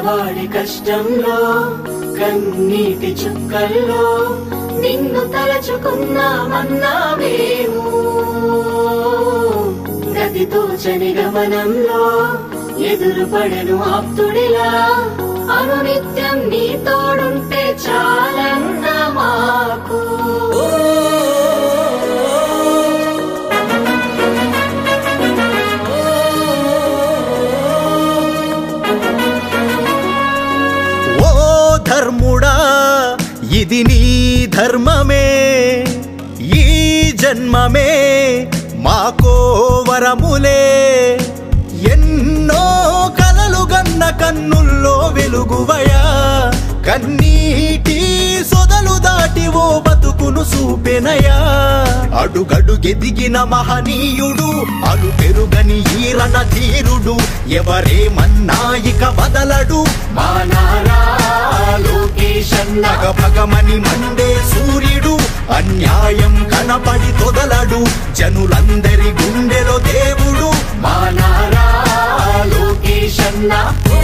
పేదవాడి కష్టంలో కన్నీటి చుక్కల్లో నిన్ను తలచుకున్నామన్నా మేము గతితో చని గమనంలో ఎదురుపడెను ఆప్తుడిలా అనునిత్యం నీ తోడుంటే చాలన్న మాకు ధర్ముడా ఇది నీ ధర్మమే ఈ జన్మమే మాకో వరములే ఎన్నో కలలు గన్న కన్నుల్లో వెలుగువయా కన్నీటి సొదలు దాటి ఓ బతుకును చూపెనయా అడుగడుగెదిగిన మహనీయుడు అలు పెరుగని ఈరన తీరుడు ఎవరేమన్నా ఇక బదలడు మా నారా లోకేశన్న భగమని మండే సూర్యుడు అన్యాయం కనపడి తొదలడు జనులందరి గుండెలో దేవుడు మా నారా లోకేశన్న